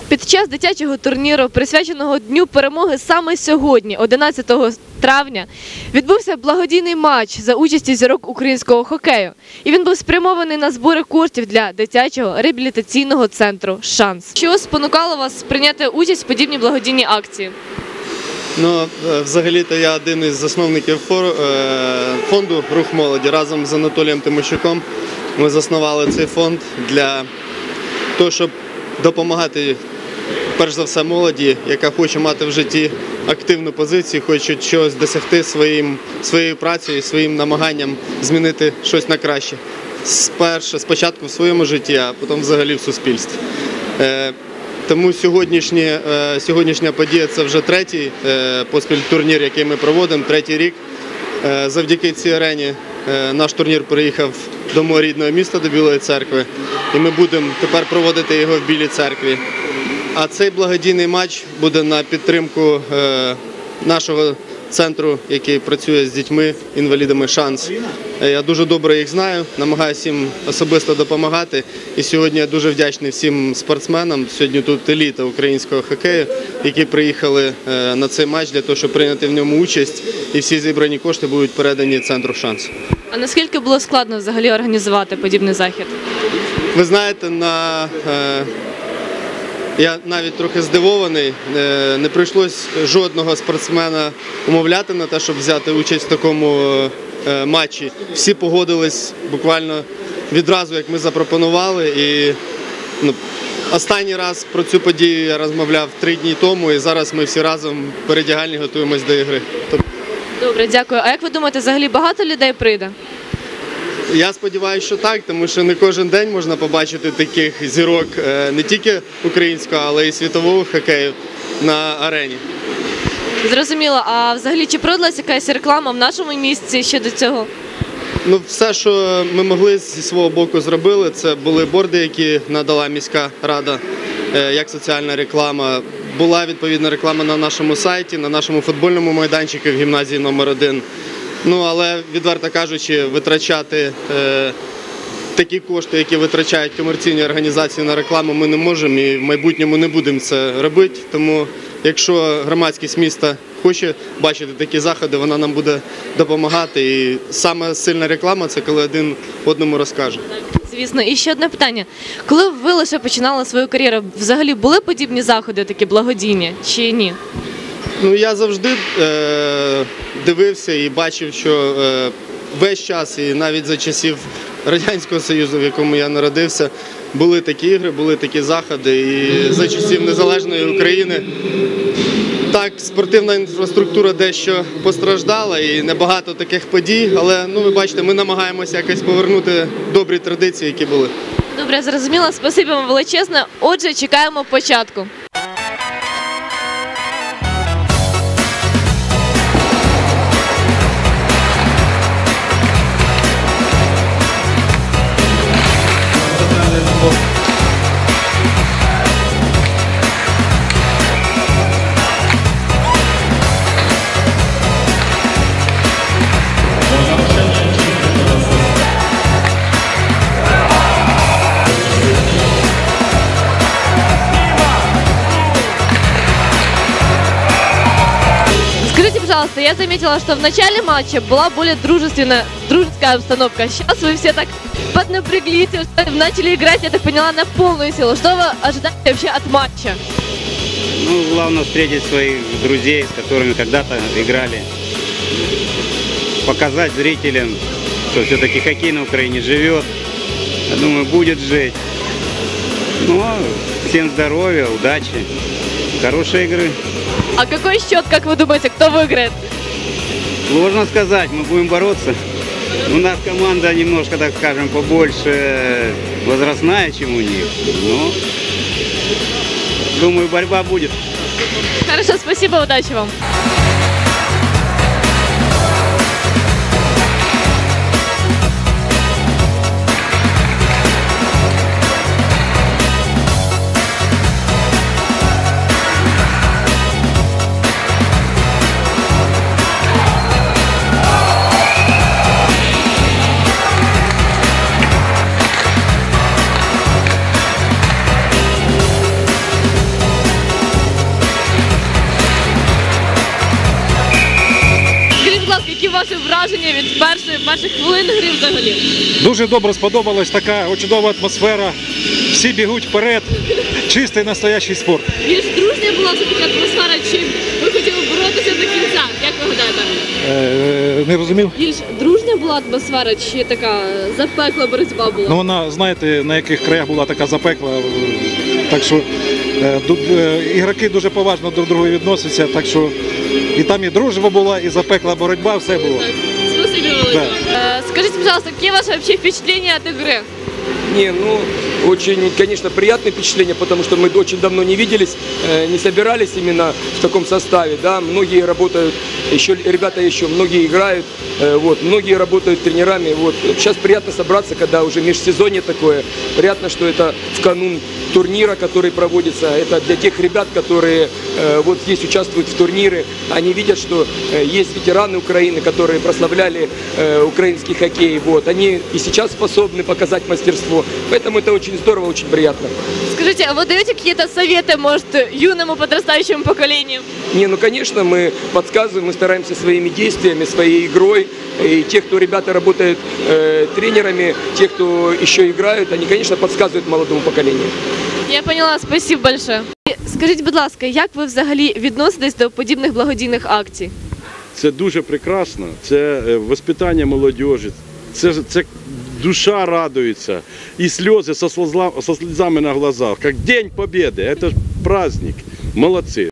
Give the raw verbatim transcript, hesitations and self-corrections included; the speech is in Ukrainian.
Під час дитячого турніру, присвяченого Дню перемоги саме сьогодні, одинадцятого травня, відбувся благодійний матч за участі зірок українського хокею. І він був спрямований на збори коштів для дитячого реабілітаційного центру «Шанс». Що спонукало вас прийняти участь в подібній благодійній акції? Ну, взагалі-то я один із засновників фонду «Рух молоді». Разом з Анатолієм Тимощуком ми заснували цей фонд для того, щоб допомагати, перш за все, молоді, яка хоче мати в житті активну позицію, хоче щось досягти своїм, своєю працею, своїм намаганням змінити щось на краще. Спершу, спочатку в своєму житті, а потім взагалі в суспільстві. Тому сьогоднішня, сьогоднішня подія – це вже третій поспіль турнір, який ми проводимо, третій рік. Завдяки цій арені наш турнір приїхав до мого рідного міста, до Білої Церкви, і ми будемо тепер проводити його в Білій Церкві. А цей благодійний матч буде на підтримку нашого центру, який працює з дітьми, інвалідами «Шанс». Я дуже добре їх знаю, намагаюся їм особисто допомагати. І сьогодні я дуже вдячний всім спортсменам, сьогодні тут еліта українського хокею, які приїхали на цей матч для того, щоб прийняти в ньому участь. І всі зібрані кошти будуть передані центру «Шанс». А наскільки було складно взагалі організувати подібний захід? Ви знаєте, на... я навіть трохи здивований, не прийшлось жодного спортсмена умовляти на те, щоб взяти участь в такому матчі. Всі погодились буквально відразу, як ми запропонували. І ну, останній раз про цю подію я розмовляв три дні тому, і зараз ми всі разом в передягальні готуємось до ігри. Добре, дякую. А як ви думаєте, взагалі багато людей прийде? Я сподіваюся, що так, тому що не кожен день можна побачити таких зірок не тільки українського, але й світового хокею на арені. Зрозуміло. А взагалі чи проводилася якась реклама в нашому місті щодо цього? Ну, все, що ми могли зі свого боку зробили, це були борди, які надала міська рада, як соціальна реклама. Була відповідна реклама на нашому сайті, на нашому футбольному майданчику в гімназії номер один. Ну, але, відверто кажучи, витрачати е, такі кошти, які витрачають комерційні організації на рекламу, ми не можемо і в майбутньому не будемо це робити. Тому, якщо громадськість міста хоче бачити такі заходи, вона нам буде допомагати. І саме сильна реклама – це коли один одному розкаже. Звісно. І ще одне питання. Коли ви лише починали свою кар'єру, взагалі були подібні заходи, такі благодійні, чи ні? Ну, я завжди е, дивився і бачив, що е, весь час, і навіть за часів Радянського Союзу, в якому я народився, були такі ігри, були такі заходи. І за часів незалежної України так, спортивна інфраструктура дещо постраждала і небагато таких подій, але, ну, ви бачите, ми намагаємося якось повернути добрі традиції, які були. Добре, зрозуміло. Спасибі вам величезне. Отже, чекаємо початку. Пожалуйста, я заметила, что в начале матча была более дружественная, дружеская обстановка. Сейчас вы все так поднапряглись, начали играть, я так поняла, на полную силу. Что вы ожидаете вообще от матча? Ну, главное встретить своих друзей, с которыми когда-то играли. Показать зрителям, что все-таки хоккей на Украине живет. Я думаю, будет жить. Ну, всем здоровья, удачи, хорошей игры. А какой счет, как вы думаете, кто выиграет? Сложно сказать, мы будем бороться. У нас команда немножко, так скажем, побольше возрастная, чем у них. Но, думаю, борьба будет. Хорошо, спасибо, удачи вам. ваше враження від першої перших хвилин гри взагалі? Дуже добре сподобалась така чудова атмосфера. Всі бігуть вперед. Чистий настоящий спорт. Більш дружня була все таки атмосфера, чи ви хотіли боротися до кінця? Як ви гадаєте? Е, не розумів? Більш дружня була атмосфера, чи така запекла боротьба була? Ну вона, знаєте, на яких краях була така запекла. е, Так що е, ду- е, ігроки дуже поважно друг до друга відносяться. Так що і там і дружба була, і запекла боротьба, все було. Так, спасибо великое. Э, Скажите, пожалуйста, какие ваши вообще впечатления от игры? Не, ну, очень, конечно, приятное впечатление, потому что мы очень давно не виделись, э, не собирались именно в таком составе, да, многие работают, еще ребята еще, многие играют, э, вот, многие работают тренерами, вот, сейчас приятно собраться, когда уже межсезонье такое, приятно, что это в канун турнира, который проводится, это для тех ребят, которые э, вот здесь участвуют в турнире, они видят, что э, есть ветераны Украины, которые прославляли э, украинский хоккей, вот, они и сейчас способны показать мастерство, поэтому это очень здорово, очень приятно. Скажите, а вы даете какие-то советы, может, юному подрастающему поколению? Не, ну конечно, мы подсказываем, мы стараемся своими действиями, своей игрой, и те, кто ребята работают э, тренерами, те, кто еще играют, они, конечно, подсказывают молодому поколению. Я поняла, спасибо большое. Скажіть, будь ласка, як ви взагалі відноситесь до подібних благодійних акцій? Це дуже прекрасно, це е, воспитання молодіжі, це, ж- це душа радується, і сльози со, слезла- со слезами на глазах, як День Побєди, це ж праздник, молодці.